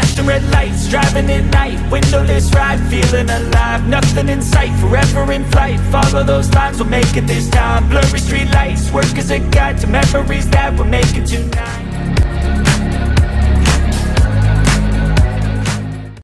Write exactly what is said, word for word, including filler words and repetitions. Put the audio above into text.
Flashing red lights, driving at night, windowless ride, feeling alive. Nothing in sight, forever in flight. Follow those lines, we'll make it this time. Blurry street lights, work as a guide to memories that we're making tonight.